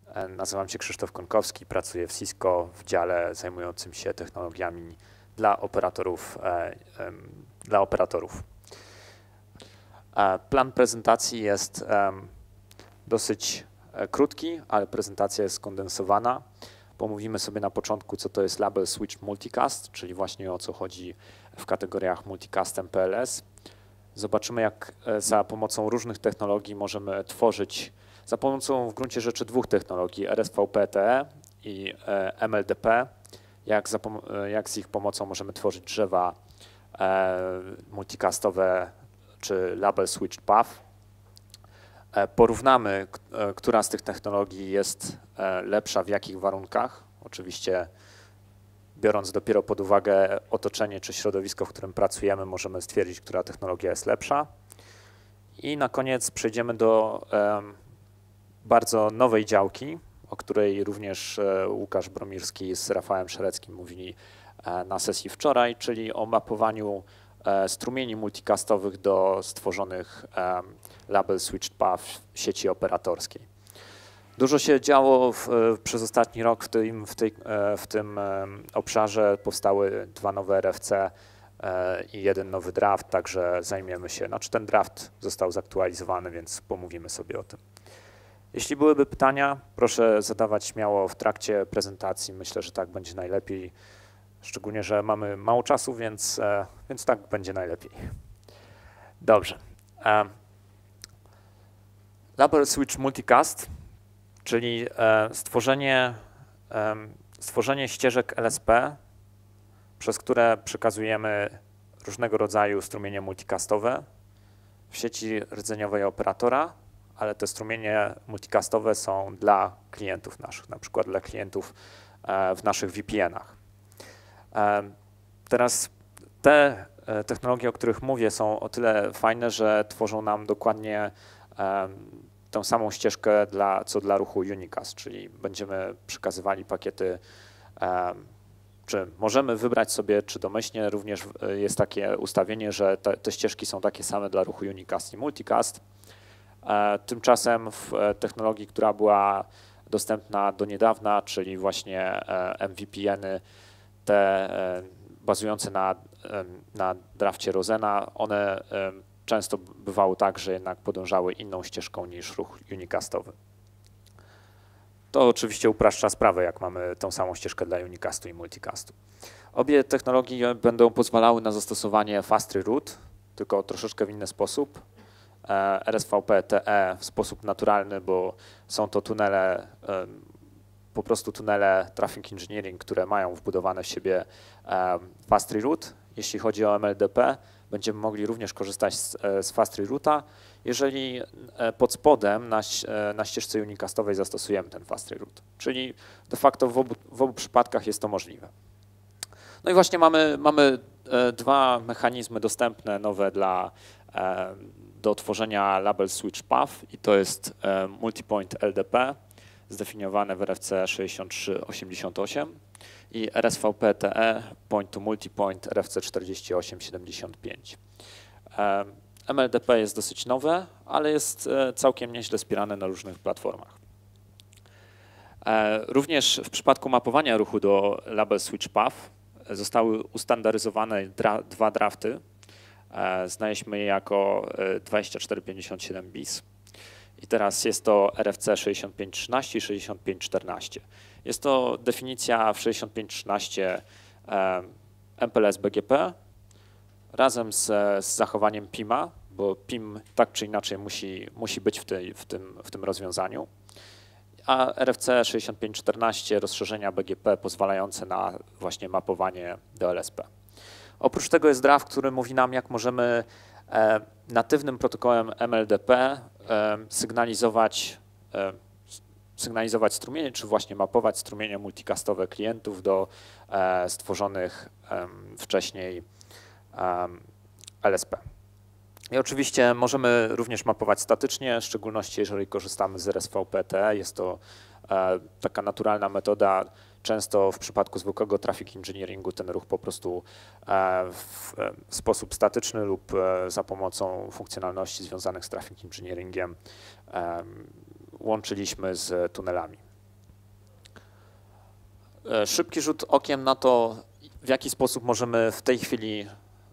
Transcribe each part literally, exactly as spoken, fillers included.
Nazywam się Krzysztof Konkowski, pracuję w Cisco w dziale zajmującym się technologiami dla operatorów. Dla operatorów. Plan prezentacji jest dosyć krótki, ale prezentacja jest skondensowana. Pomówimy sobie na początku, co to jest Label Switch Multicast, czyli właśnie o co chodzi w kategoriach multicastem P L S. Zobaczymy, jak za pomocą różnych technologii możemy tworzyć, za pomocą w gruncie rzeczy dwóch technologii, R S V P T E i M L D P, jak, za, jak z ich pomocą możemy tworzyć drzewa multicastowe czy Label Switched Path. Porównamy, która z tych technologii jest lepsza w jakich warunkach. Oczywiście biorąc dopiero pod uwagę otoczenie czy środowisko, w którym pracujemy, możemy stwierdzić, która technologia jest lepsza. I na koniec przejdziemy do um, bardzo nowej działki, o której również Łukasz Bromirski z Rafałem Szereckim mówili na sesji wczoraj, czyli o mapowaniu strumieni multicastowych do stworzonych um, Label Switched Path sieci operatorskiej. Dużo się działo w, przez ostatni rok w tym, w tej, w tym obszarze. Powstały dwa nowe R F C i jeden nowy draft, także zajmiemy się, znaczy ten draft został zaktualizowany, więc pomówimy sobie o tym. Jeśli byłyby pytania, proszę zadawać śmiało w trakcie prezentacji. Myślę, że tak będzie najlepiej, szczególnie, że mamy mało czasu, więc, więc tak będzie najlepiej. Dobrze. Label Switch Multicast, czyli stworzenie, stworzenie ścieżek L S P, przez które przekazujemy różnego rodzaju strumienie multicastowe w sieci rdzeniowej operatora, ale te strumienie multicastowe są dla klientów naszych, na przykład dla klientów w naszych V P N-ach. Teraz te technologie, o których mówię, są o tyle fajne, że tworzą nam dokładnie tą samą ścieżkę dla, co dla ruchu Unicast, czyli będziemy przekazywali pakiety, czy możemy wybrać sobie, czy domyślnie również jest takie ustawienie, że te, te ścieżki są takie same dla ruchu Unicast i Multicast. Tymczasem w technologii, która była dostępna do niedawna, czyli właśnie M V P N-y, te bazujące na, na drafcie Rosena, one często bywało tak, że jednak podążały inną ścieżką niż ruch unicastowy. To oczywiście upraszcza sprawę, jak mamy tą samą ścieżkę dla Unicastu i Multicastu. Obie technologie będą pozwalały na zastosowanie Fast Reroute, tylko troszeczkę w inny sposób. R S V P T E w sposób naturalny, bo są to tunele, po prostu tunele Traffic Engineering, które mają wbudowane w siebie Fast Reroute. Jeśli chodzi o M L D P, będziemy mogli również korzystać z, z Fast Reroute'a, jeżeli pod spodem na, na ścieżce unicastowej zastosujemy ten Fast Reroute. Czyli de facto w obu, w obu przypadkach jest to możliwe. No i właśnie mamy, mamy dwa mechanizmy dostępne nowe dla, do tworzenia Label Switch Path i to jest Multipoint L D P zdefiniowane w R F C sześćdziesiąt trzy osiemdziesiąt osiem i R S V P T E Point to Multipoint R F C czterdzieści osiem siedemdziesiąt pięć. M L D P jest dosyć nowe, ale jest całkiem nieźle wspierane na różnych platformach. Również w przypadku mapowania ruchu do Label Switch Path zostały ustandaryzowane dra dwa drafty. Znaleźliśmy je jako dwadzieścia cztery pięćdziesiąt siedem bis. I teraz jest to R F C sześćdziesiąt pięć trzynaście i sześćdziesiąt pięć czternaście. Jest to definicja w sześćdziesiąt pięć trzynaście M P L S B G P razem z, z zachowaniem P I M-a, bo P I M tak czy inaczej musi, musi być w, tej, w, tym, w tym rozwiązaniu. A R F C sześćdziesiąt pięć czternaście rozszerzenia B G P pozwalające na właśnie mapowanie do L S P. Oprócz tego jest draft, który mówi nam, jak możemy e, natywnym protokołem M L D P e, sygnalizować, e, sygnalizować strumienie, czy właśnie mapować strumienie multicastowe klientów do e, stworzonych e, wcześniej e, L S P. I oczywiście możemy również mapować statycznie, w szczególności jeżeli korzystamy z R S V P T E. Jest to e, taka naturalna metoda. Często w przypadku zwykłego traffic engineeringu ten ruch po prostu e, w, w sposób statyczny lub e, za pomocą funkcjonalności związanych z traffic engineeringiem e, łączyliśmy z tunelami. Szybki rzut okiem na to, w jaki sposób możemy w tej chwili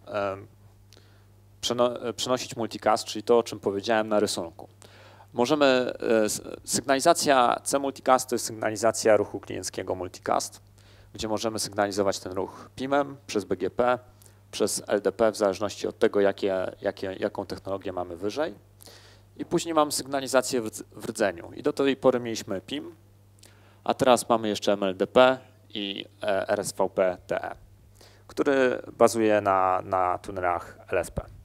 przenosić multicast, czyli to, o czym powiedziałem na rysunku. Możemy, sygnalizacja C-multicast to jest sygnalizacja ruchu klienckiego multicast, gdzie możemy sygnalizować ten ruch P I M-em, przez B G P, przez L D P, w zależności od tego, jakie, jakie, jaką technologię mamy wyżej. I później mamy sygnalizację w rdzeniu. I do tej pory mieliśmy P I M, a teraz mamy jeszcze M L D P i R S V P T E, który bazuje na, na tunelach L S P.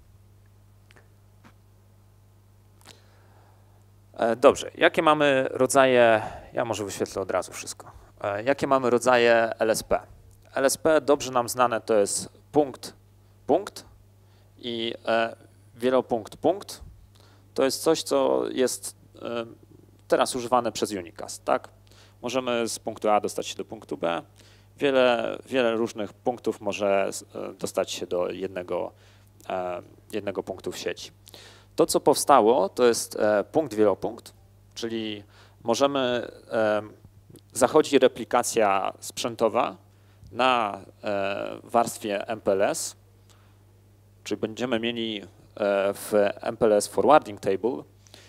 Dobrze, jakie mamy rodzaje, ja może wyświetlę od razu wszystko. Jakie mamy rodzaje L S P? L S P dobrze nam znane to jest punkt, punkt i wielopunkt, punkt. To jest coś, co jest teraz używane przez Unicast, tak? Możemy z punktu A dostać się do punktu B. Wiele, wiele różnych punktów może dostać się do jednego, jednego punktu w sieci. To, co powstało, to jest punkt, wielopunkt, czyli możemy, zachodzi replikacja sprzętowa na warstwie M P L S, czyli będziemy mieli w M P L S Forwarding Table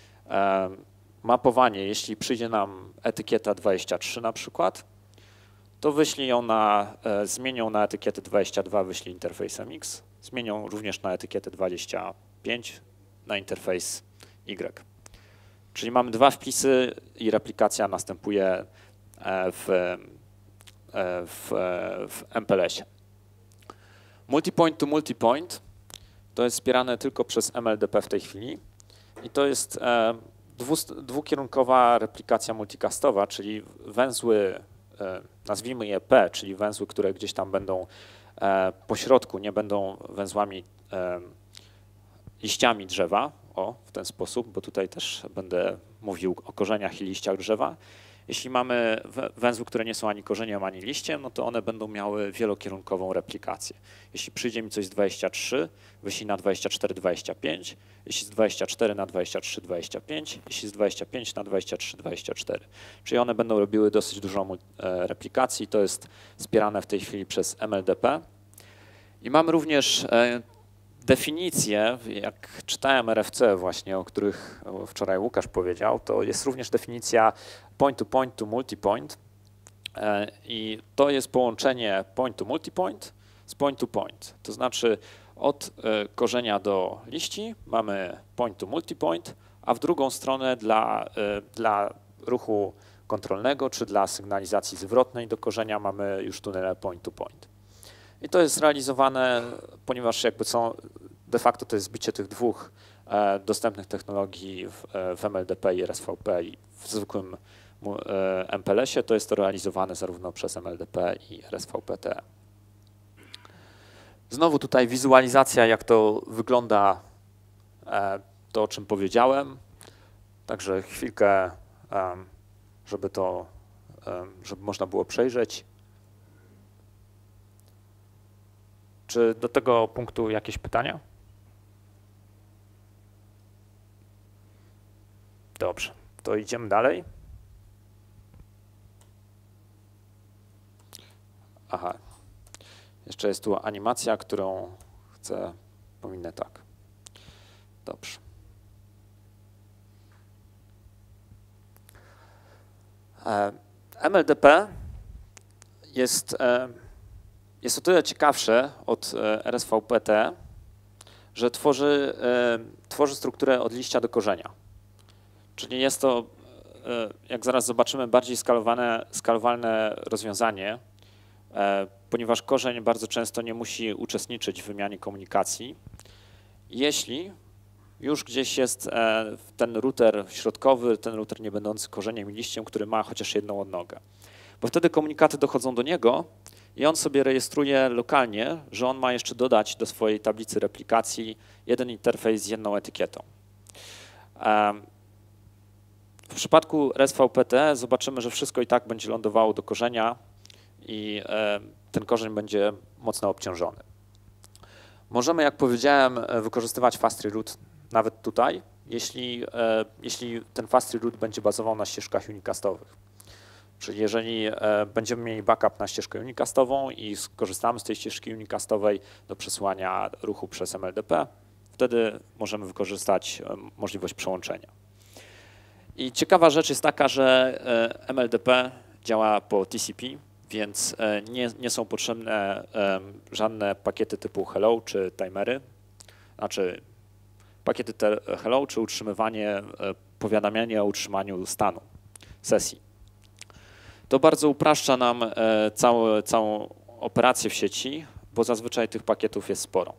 mapowanie, jeśli przyjdzie nam etykieta dwadzieścia trzy na przykład, to wyślij ją na, zmienią na etykietę dwadzieścia dwa, wyślij interfejs M X, zmienią również na etykietę dwadzieścia pięć, na interfejs Y. Czyli mamy dwa wpisy i replikacja następuje w, w, w M P L S-ie. Multipoint to multipoint to jest wspierane tylko przez M L D P w tej chwili i to jest dwukierunkowa replikacja multicastowa, czyli węzły, nazwijmy je P, czyli węzły, które gdzieś tam będą po środku, nie będą węzłami liściami drzewa, o, w ten sposób, bo tutaj też będę mówił o korzeniach i liściach drzewa. Jeśli mamy węzły, które nie są ani korzeniem, ani liściem, no to one będą miały wielokierunkową replikację. Jeśli przyjdzie mi coś z dwadzieścia trzy, wyślij na dwadzieścia cztery, dwadzieścia pięć, jeśli z dwadzieścia cztery na dwadzieścia trzy, dwadzieścia pięć, jeśli z dwadzieścia pięć na dwadzieścia trzy, dwadzieścia cztery. Czyli one będą robiły dosyć dużą replikacji, to jest wspierane w tej chwili przez M L D P. I mamy również definicje, jak czytałem R F C właśnie, o których wczoraj Łukasz powiedział, to jest również definicja point to point to multipoint i to jest połączenie point to multipoint z point to point. To znaczy od korzenia do liści mamy point to multipoint, a w drugą stronę dla, dla ruchu kontrolnego czy dla sygnalizacji zwrotnej do korzenia mamy już tunele point to point. I to jest realizowane, ponieważ jakby są de facto to jest zbicie tych dwóch e, dostępnych technologii w, w M L D P i R S V P i w zwykłym e, M P L S-ie, to jest to realizowane zarówno przez M L D P i R S V P T E. Znowu tutaj wizualizacja, jak to wygląda, e, to o czym powiedziałem, także chwilkę, e, żeby to, e, żeby można było przejrzeć. Czy do tego punktu jakieś pytania? Dobrze, to idziemy dalej. Aha, jeszcze jest tu animacja, którą chcę, pominę tak. Dobrze. M L D P jest, jest o tyle ciekawsze od R S V P T, że tworzy, tworzy strukturę od liścia do korzenia. Czyli jest to, jak zaraz zobaczymy, bardziej skalowane, skalowalne rozwiązanie, ponieważ korzeń bardzo często nie musi uczestniczyć w wymianie komunikacji. Jeśli już gdzieś jest ten router środkowy, ten router nie będący korzeniem i liściem, który ma chociaż jedną odnogę. Bo wtedy komunikaty dochodzą do niego i on sobie rejestruje lokalnie, że on ma jeszcze dodać do swojej tablicy replikacji jeden interfejs z jedną etykietą. W przypadku R S V P T zobaczymy, że wszystko i tak będzie lądowało do korzenia i ten korzeń będzie mocno obciążony. Możemy, jak powiedziałem, wykorzystywać fast reroute nawet tutaj, jeśli, jeśli ten fast reroute będzie bazował na ścieżkach unicastowych. Czyli jeżeli będziemy mieli backup na ścieżkę unicastową i skorzystamy z tej ścieżki unicastowej do przesłania ruchu przez M L D P, wtedy możemy wykorzystać możliwość przełączenia. I ciekawa rzecz jest taka, że M L D P działa po T C P, więc nie, nie są potrzebne żadne pakiety typu hello czy timery, znaczy pakiety hello czy utrzymywanie, powiadamianie o utrzymaniu stanu sesji. To bardzo upraszcza nam całą, całą operację w sieci, bo zazwyczaj tych pakietów jest sporo.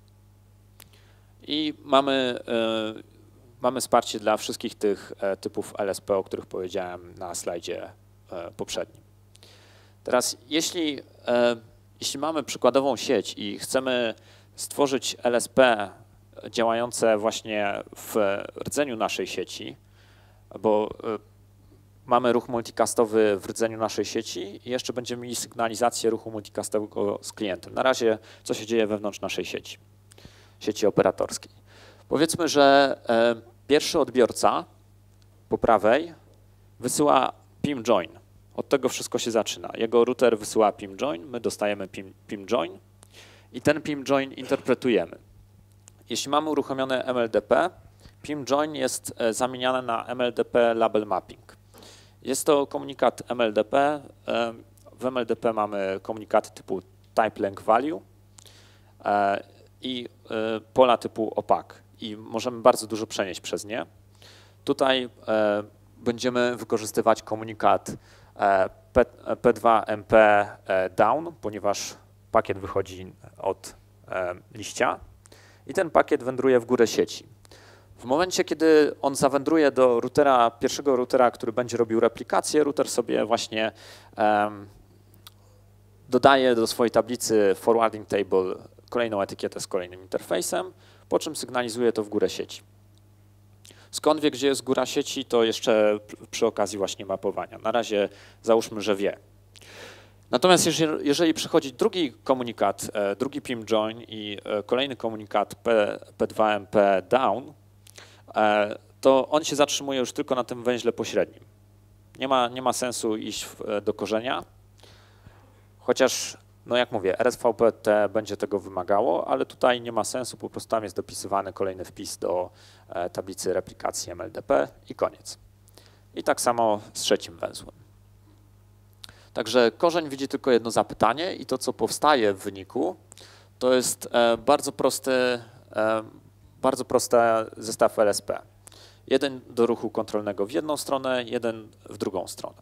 I mamy, mamy wsparcie dla wszystkich tych typów L S P, o których powiedziałem na slajdzie poprzednim. Teraz jeśli, jeśli mamy przykładową sieć i chcemy stworzyć L S P działające właśnie w rdzeniu naszej sieci, bo mamy ruch multicastowy w rdzeniu naszej sieci i jeszcze będziemy mieli sygnalizację ruchu multicastowego z klientem. Na razie co się dzieje wewnątrz naszej sieci, sieci operatorskiej. Powiedzmy, że pierwszy odbiorca po prawej wysyła P I M join. Od tego wszystko się zaczyna. Jego router wysyła P I M join, my dostajemy P I M join i ten P I M join interpretujemy. Jeśli mamy uruchomione M L D P, P I M join jest zamieniane na M L D P label mapping. Jest to komunikat M L D P. W M L D P mamy komunikaty typu type length value i pola typu opaque i możemy bardzo dużo przenieść przez nie. Tutaj będziemy wykorzystywać komunikat P dwa M P down, ponieważ pakiet wychodzi od liścia i ten pakiet wędruje w górę sieci. W momencie, kiedy on zawędruje do routera, pierwszego routera, który będzie robił replikację, router sobie właśnie um, dodaje do swojej tablicy forwarding table kolejną etykietę z kolejnym interfejsem, po czym sygnalizuje to w górę sieci. Skąd wie, gdzie jest góra sieci, to jeszcze przy okazji właśnie mapowania. Na razie załóżmy, że wie. Natomiast jeżeli, jeżeli przychodzi drugi komunikat, drugi P I M join i kolejny komunikat P dwa M P down, to on się zatrzymuje już tylko na tym węźle pośrednim. Nie ma, nie ma sensu iść do korzenia, chociaż, no jak mówię, R S V P T będzie tego wymagało, ale tutaj nie ma sensu, po prostu tam jest dopisywany kolejny wpis do tablicy replikacji M L D P i koniec. I tak samo z trzecim węzłem. Także korzeń widzi tylko jedno zapytanie i to, co powstaje w wyniku, to jest bardzo prosty, bardzo prosty zestaw L S P. Jeden do ruchu kontrolnego w jedną stronę, jeden w drugą stronę.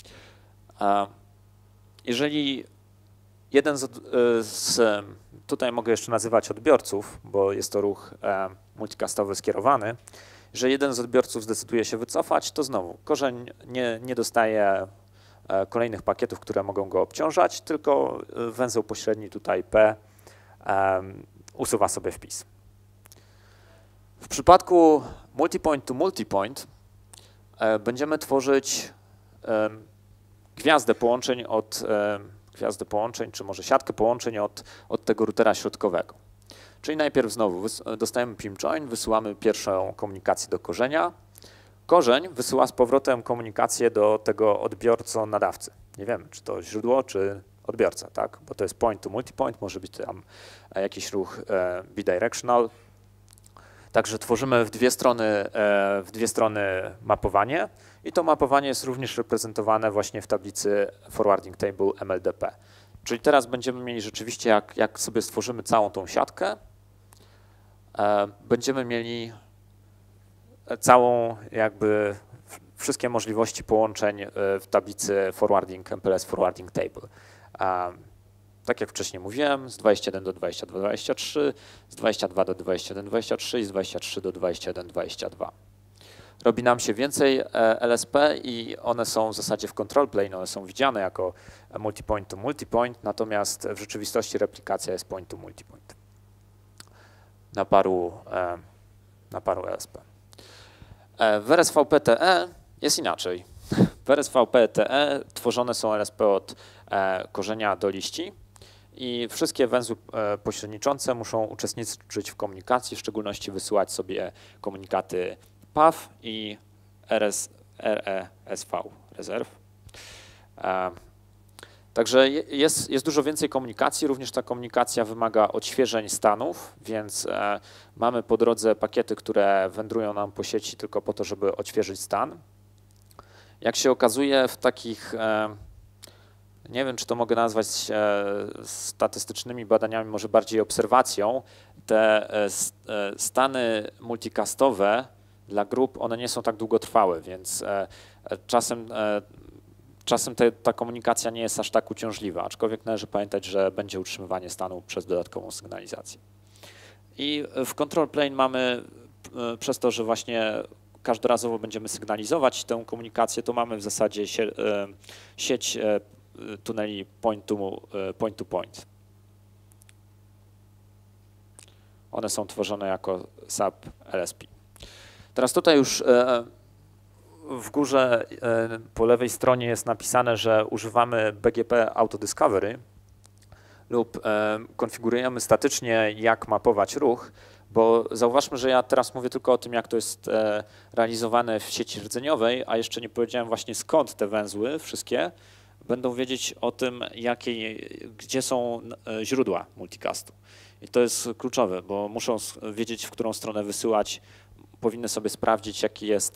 Jeżeli jeden z, z tutaj mogę jeszcze nazywać odbiorców, bo jest to ruch multicastowy skierowany, że jeden z odbiorców zdecyduje się wycofać, to znowu korzeń nie, nie dostaje kolejnych pakietów, które mogą go obciążać, tylko węzeł pośredni tutaj P um, usuwa sobie wpis. W przypadku multipoint to multipoint e, będziemy tworzyć e, gwiazdę połączeń od e, gwiazdę połączeń, czy może siatkę połączeń od, od tego routera środkowego. Czyli najpierw znowu dostajemy P I M join, wysyłamy pierwszą komunikację do korzenia. Korzeń wysyła z powrotem komunikację do tego odbiorcy nadawcy. Nie wiemy, czy to źródło, czy odbiorca, tak? Bo to jest point to multipoint, może być tam jakiś ruch e, bidirectional. Także tworzymy w dwie strony, e, w dwie strony mapowanie i to mapowanie jest również reprezentowane właśnie w tablicy forwarding table M L D P. Czyli teraz będziemy mieli rzeczywiście, jak, jak sobie stworzymy całą tą siatkę, e, będziemy mieli całą jakby wszystkie możliwości połączeń w tablicy forwarding M P L S forwarding table. Um, tak jak wcześniej mówiłem, z dwudziestego pierwszego do dwudziestego drugiego do dwudziestego trzeciego, z dwudziestego drugiego do dwudziestego jeden do dwudziestego trzeciego i z dwudziestego trzeciego do dwudziestego jeden do dwudziestego drugiego. Robi nam się więcej L S P i one są w zasadzie w control plane, one są widziane jako multipoint to multipoint, natomiast w rzeczywistości replikacja jest point to multipoint na paru, na paru L S P. W R S V P T E jest inaczej. W R S V P T E tworzone są L S P od korzenia do liści i wszystkie węzły pośredniczące muszą uczestniczyć w komunikacji, w szczególności wysyłać sobie komunikaty P A V i R E S V, reserve. Także jest, jest dużo więcej komunikacji, również ta komunikacja wymaga odświeżeń stanów, więc e, mamy po drodze pakiety, które wędrują nam po sieci tylko po to, żeby odświeżyć stan. Jak się okazuje w takich, e, nie wiem czy to mogę nazwać e, statystycznymi badaniami, może bardziej obserwacją, te e, stany multicastowe dla grup, one nie są tak długotrwałe, więc e, czasem e, Czasem te, ta komunikacja nie jest aż tak uciążliwa, aczkolwiek należy pamiętać, że będzie utrzymywanie stanu przez dodatkową sygnalizację. I w control plane mamy, przez to, że właśnie każdorazowo będziemy sygnalizować tę komunikację, to mamy w zasadzie sie, sieć tuneli point to, point to point. One są tworzone jako sub L S P. Teraz tutaj już w górze po lewej stronie jest napisane, że używamy B G P Auto Discovery lub konfigurujemy statycznie, jak mapować ruch, bo zauważmy, że ja teraz mówię tylko o tym, jak to jest realizowane w sieci rdzeniowej, a jeszcze nie powiedziałem właśnie skąd te węzły wszystkie będą wiedzieć o tym, jakie, gdzie są źródła multicastu. I to jest kluczowe, bo muszą wiedzieć, w którą stronę wysyłać, powinny sobie sprawdzić, jaki jest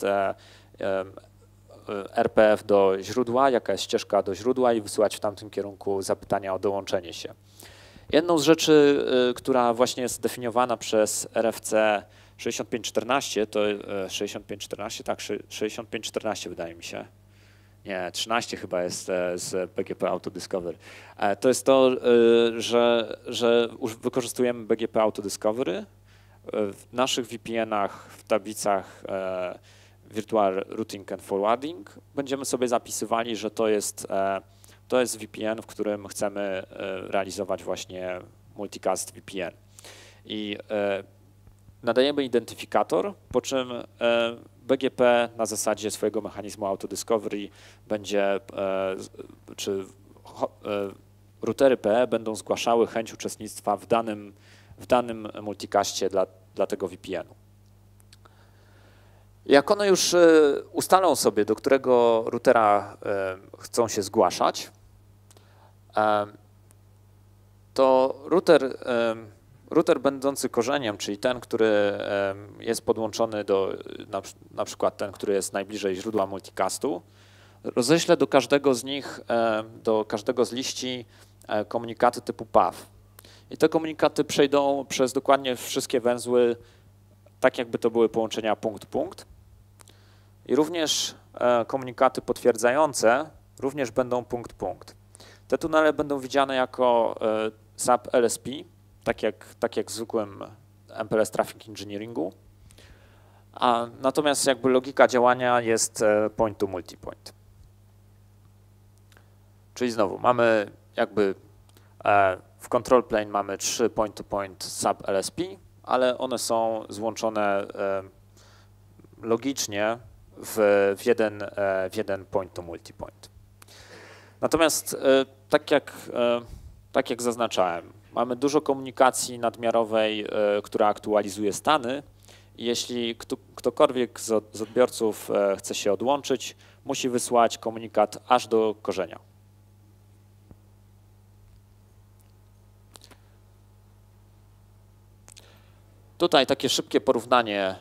R P F do źródła, jaka jest ścieżka do źródła i wysyłać w tamtym kierunku zapytania o dołączenie się. Jedną z rzeczy, która właśnie jest definiowana przez R F C sześćdziesiąt pięć czternaście, to sześćdziesiąt pięć czternaście, tak, sześćdziesiąt pięć czternaście wydaje mi się. Nie, trzynaście chyba jest z B G P Auto Discovery. To jest to, że, że wykorzystujemy B G P Auto Discovery w naszych V P N-ach, w tablicach Virtual Routing and Forwarding. Będziemy sobie zapisywali, że to jest, to jest V P N, w którym chcemy realizować właśnie multicast V P N. I nadajemy identyfikator, po czym B G P na zasadzie swojego mechanizmu Auto Discovery będzie, czy routery P E będą zgłaszały chęć uczestnictwa w danym, w danym multicaście dla, dla tego V P N-u. Jak one już ustalą sobie, do którego routera chcą się zgłaszać, to router, router będący korzeniem, czyli ten, który jest podłączony do, na, na przykład ten, który jest najbliżej źródła multicastu, roześle do każdego z nich, do każdego z liści komunikaty typu P A V. I te komunikaty przejdą przez dokładnie wszystkie węzły, tak jakby to były połączenia punkt-punkt. I również komunikaty potwierdzające również będą punkt-punkt. Te tunele będą widziane jako sub L S P, tak jak, tak jak w zwykłym M P L S Traffic Engineeringu. A natomiast jakby logika działania jest point to multipoint. Czyli znowu mamy jakby w control plane mamy trzy point to point sub L S P, ale one są złączone logicznie w, w, jeden, w jeden point to multipoint. Natomiast tak jak, tak jak zaznaczałem, mamy dużo komunikacji nadmiarowej, która aktualizuje stany. Jeśli kto, ktokolwiek z, od, z odbiorców chce się odłączyć, musi wysłać komunikat aż do korzenia. Tutaj takie szybkie porównanie.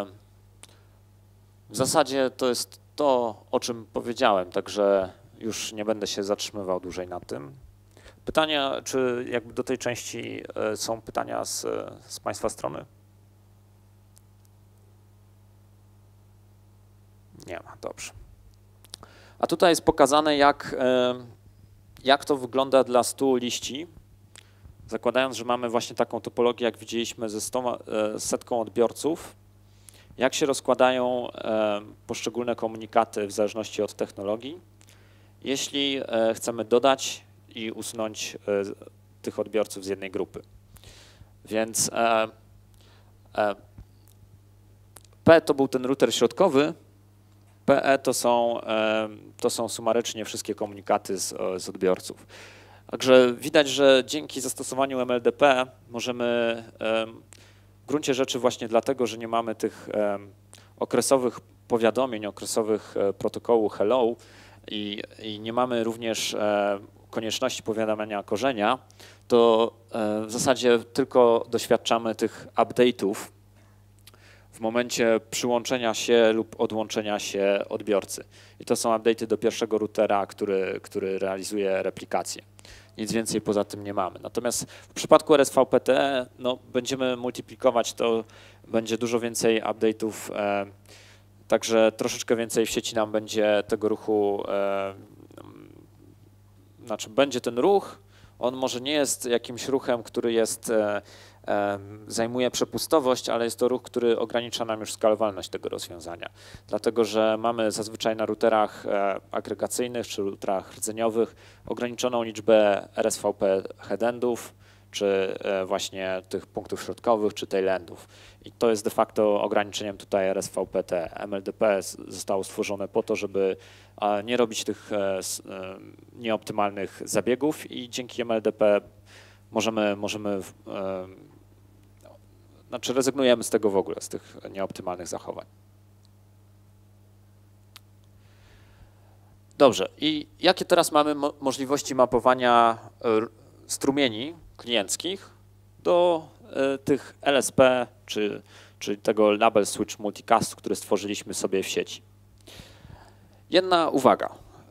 W zasadzie to jest to, o czym powiedziałem, także już nie będę się zatrzymywał dłużej na tym. Pytania, czy jakby do tej części są pytania z, z Państwa strony? Nie ma, dobrze. A tutaj jest pokazane, jak, jak to wygląda dla stu liści. Zakładając, że mamy właśnie taką topologię, jak widzieliśmy ze stoma, setką odbiorców, jak się rozkładają poszczególne komunikaty w zależności od technologii. Jeśli chcemy dodać i usunąć tych odbiorców z jednej grupy. Więc P to był ten router środkowy, P E to są, to są sumarycznie wszystkie komunikaty z, z odbiorców. Także widać, że dzięki zastosowaniu M L D P możemy w gruncie rzeczy właśnie dlatego, że nie mamy tych okresowych powiadomień, okresowych protokołu hello, i, i nie mamy również konieczności powiadamiania korzenia, to w zasadzie tylko doświadczamy tych update'ów w momencie przyłączenia się lub odłączenia się odbiorcy. I to są update'y do pierwszego routera, który, który realizuje replikację. Nic więcej poza tym nie mamy. Natomiast w przypadku R S V P T E no, będziemy multiplikować, to będzie dużo więcej update'ów, e, także troszeczkę więcej w sieci nam będzie tego ruchu, e, znaczy będzie ten ruch, on może nie jest jakimś ruchem, który jest, e, e, zajmuje przepustowość, ale jest to ruch, który ogranicza nam już skalowalność tego rozwiązania. Dlatego, że mamy zazwyczaj na routerach e, agregacyjnych czy routerach rdzeniowych ograniczoną liczbę R S V P headendów, czy e, właśnie tych punktów środkowych, czy tailendów. I to jest de facto ograniczeniem tutaj R S V P T E. M L D P zostało stworzone po to, żeby nie robić tych nieoptymalnych zabiegów i dzięki M L D P możemy, możemy znaczy rezygnujemy z tego w ogóle, z tych nieoptymalnych zachowań. Dobrze, i jakie teraz mamy mo możliwości mapowania strumieni klienckich do tych L S P, czy, czy tego label switch multicast, który stworzyliśmy sobie w sieci. Jedna uwaga.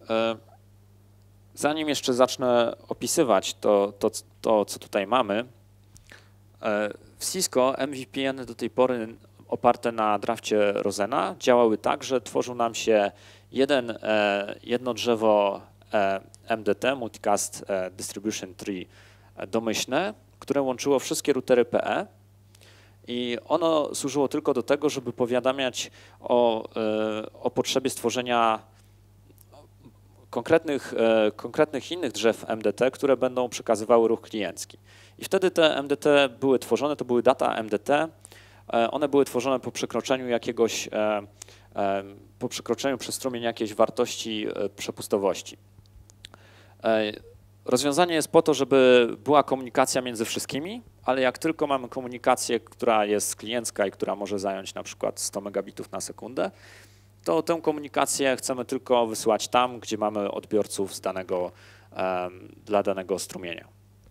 Zanim jeszcze zacznę opisywać to, to, to co tutaj mamy, w Cisco M V P N do tej pory oparte na drafcie Rosena działały tak, że tworzył nam się jeden, jedno drzewo M D T, Multicast Distribution Tree domyślne, które łączyło wszystkie routery P E i ono służyło tylko do tego, żeby powiadamiać o, o potrzebie stworzenia konkretnych, konkretnych innych drzew M D T, które będą przekazywały ruch kliencki. I wtedy te M D T były tworzone, to były data M D T, one były tworzone po przekroczeniu jakiegoś, po przekroczeniu przez strumień jakiejś wartości przepustowości. Rozwiązanie jest po to, żeby była komunikacja między wszystkimi, ale jak tylko mamy komunikację, która jest kliencka i która może zająć na przykład sto megabitów na sekundę, to tę komunikację chcemy tylko wysyłać tam, gdzie mamy odbiorców z danego, dla danego strumienia.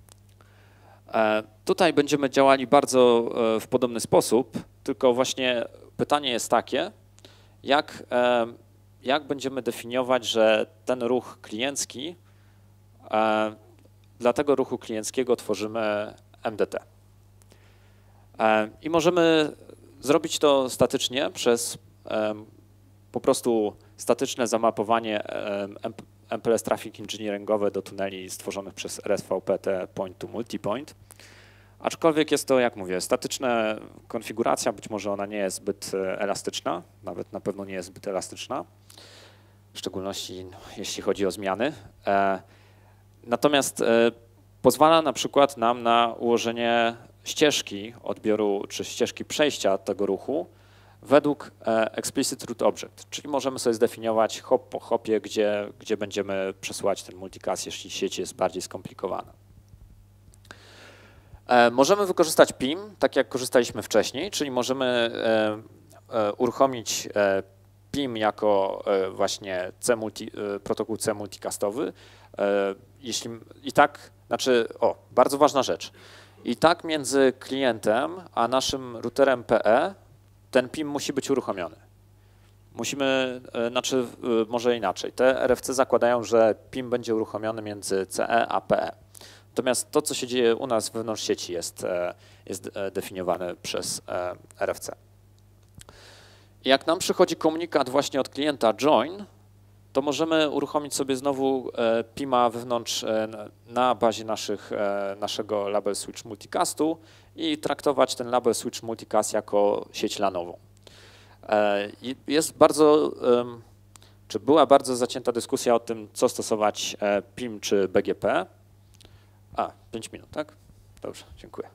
Tutaj będziemy działali bardzo w podobny sposób, tylko właśnie pytanie jest takie, jak, jak będziemy definiować, że ten ruch kliencki, dla tego ruchu klienckiego tworzymy M D T. I możemy zrobić to statycznie przez po prostu statyczne zamapowanie M P L S traffic engineeringowe do tuneli stworzonych przez R S V P T point to multipoint. Aczkolwiek jest to, jak mówię, statyczna konfiguracja, być może ona nie jest zbyt elastyczna, nawet na pewno nie jest zbyt elastyczna, w szczególności jeśli chodzi o zmiany. Natomiast pozwala na przykład nam na ułożenie ścieżki odbioru czy ścieżki przejścia tego ruchu według explicit root object, czyli możemy sobie zdefiniować hop po hopie, gdzie, gdzie będziemy przesyłać ten multicast, jeśli sieć jest bardziej skomplikowana. Możemy wykorzystać P I M, tak jak korzystaliśmy wcześniej, czyli możemy uruchomić P I M jako właśnie C multi, protokół C multicastowy. Jeśli, I tak, znaczy, o, bardzo ważna rzecz. I tak między klientem a naszym routerem P E ten P I M musi być uruchomiony. Musimy, znaczy, może inaczej. Te R F C zakładają, że P I M będzie uruchomiony między C E a P E. Natomiast to, co się dzieje u nas wewnątrz sieci, jest, jest definiowane przez R F C. Jak nam przychodzi komunikat właśnie od klienta join, to możemy uruchomić sobie znowu P I M a wewnątrz na bazie naszych, naszego label switch multicastu i traktować ten label switch multicast jako sieć lanową. Jest bardzo, czy była bardzo zacięta dyskusja o tym, co stosować P I M czy B G P. A, pięć minut, tak? Dobrze, dziękuję.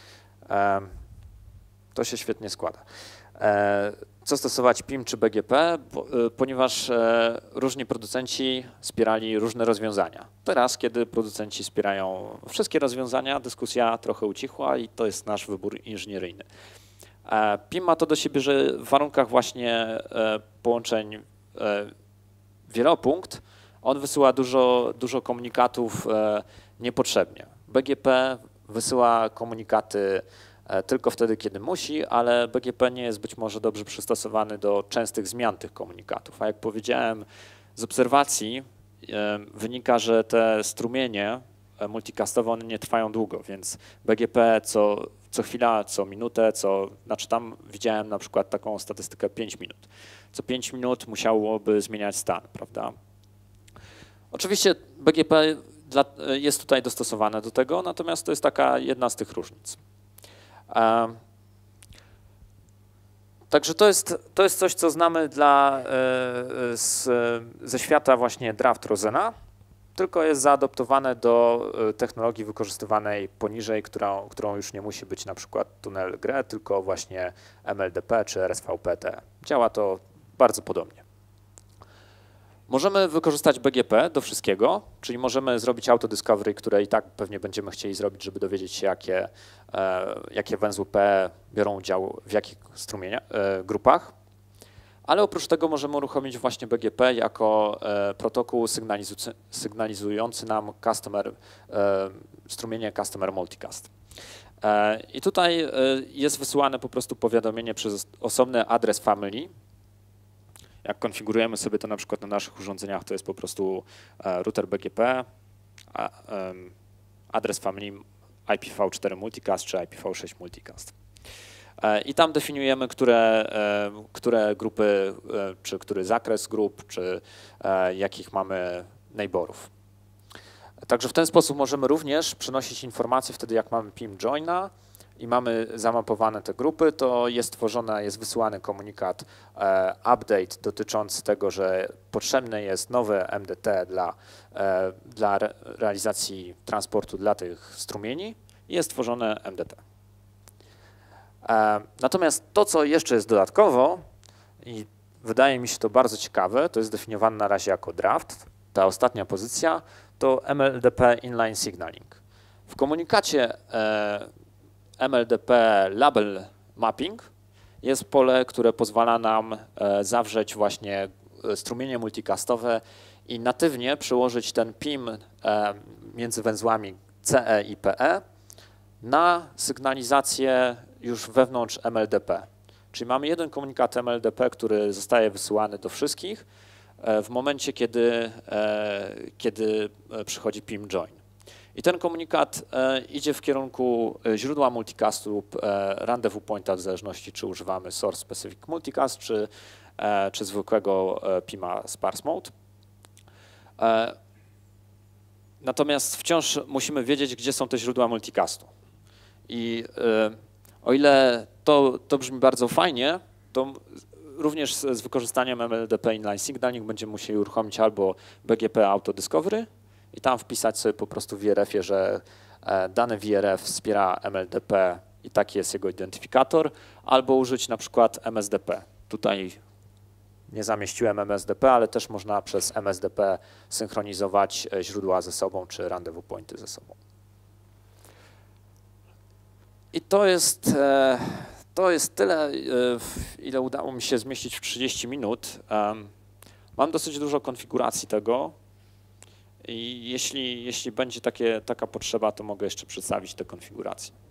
To się świetnie składa. Co stosować P I M czy B G P, ponieważ różni producenci wspierali różne rozwiązania. Teraz, kiedy producenci wspierają wszystkie rozwiązania, dyskusja trochę ucichła i to jest nasz wybór inżynieryjny. P I M ma to do siebie, że w warunkach właśnie połączeń wielopunkt on wysyła dużo, dużo komunikatów niepotrzebnie. B G P wysyła komunikaty tylko wtedy, kiedy musi, ale B G P nie jest być może dobrze przystosowany do częstych zmian tych komunikatów. A jak powiedziałem, z obserwacji wynika, że te strumienie multicastowe one nie trwają długo, więc B G P co, co chwila, co minutę, co, znaczy tam widziałem na przykład taką statystykę pięć minut. Co pięć minut musiałoby zmieniać stan, prawda? Oczywiście B G P dla, jest tutaj dostosowane do tego, natomiast to jest taka jedna z tych różnic. Um, Także to jest, to jest coś, co znamy dla, z, ze świata właśnie Draft Rosena, tylko jest zaadoptowane do technologii wykorzystywanej poniżej, którą, którą już nie musi być na przykład tunel G R E, tylko właśnie M L D P czy R S V P T. Działa to bardzo podobnie. Możemy wykorzystać B G P do wszystkiego, czyli możemy zrobić autodiscovery, które i tak pewnie będziemy chcieli zrobić, żeby dowiedzieć się, jakie, e, jakie węzły P biorą udział w jakich strumieniach, e, grupach. Ale oprócz tego możemy uruchomić właśnie B G P jako e, protokół sygnalizu sygnalizujący nam customer, e, strumienie Customer Multicast. E, I tutaj e, jest wysyłane po prostu powiadomienie przez osobny adres family. Jak konfigurujemy sobie to na przykład na naszych urządzeniach, to jest po prostu router B G P, adres family I P v cztery multicast czy I P v sześć multicast. I tam definiujemy, które, które grupy, czy który zakres grup, czy jakich mamy neighborów. Także w ten sposób możemy również przynosić informacje wtedy, jak mamy P I M joina, i mamy zamapowane te grupy, to jest tworzony, jest wysyłany komunikat e, update dotyczący tego, że potrzebne jest nowe M D T dla, e, dla re, realizacji transportu dla tych strumieni i jest tworzone M D T. E, natomiast to, co jeszcze jest dodatkowo i wydaje mi się to bardzo ciekawe, to jest definiowane na razie jako draft, ta ostatnia pozycja, to M L D P Inline Signaling. W komunikacie e, M L D P Label Mapping jest pole, które pozwala nam zawrzeć właśnie strumienie multicastowe i natywnie przełożyć ten P I M między węzłami C E i P E na sygnalizację już wewnątrz M L D P. Czyli mamy jeden komunikat M L D P, który zostaje wysyłany do wszystkich w momencie, kiedy, kiedy przychodzi P I M join. I ten komunikat e, idzie w kierunku źródła multicastu lub e, rendezvous pointa, w zależności czy używamy source specific multicast, czy, e, czy zwykłego e, P I M a sparse mode. E, natomiast wciąż musimy wiedzieć, gdzie są te źródła multicastu. I e, o ile to, to brzmi bardzo fajnie, to również z, z wykorzystaniem M L D P Inline Signaling będziemy musieli uruchomić albo B G P Auto Discovery, i tam wpisać sobie po prostu w I R F-ie, że dany W R F wspiera M L D P i taki jest jego identyfikator, albo użyć na przykład M S D P. Tutaj nie zamieściłem M S D P, ale też można przez M S D P synchronizować źródła ze sobą, czy rendezvous pointy ze sobą. I to jest, to jest tyle, ile udało mi się zmieścić w trzydzieści minut. Mam dosyć dużo konfiguracji tego. I jeśli, jeśli będzie takie, taka potrzeba, to mogę jeszcze przedstawić te konfiguracje.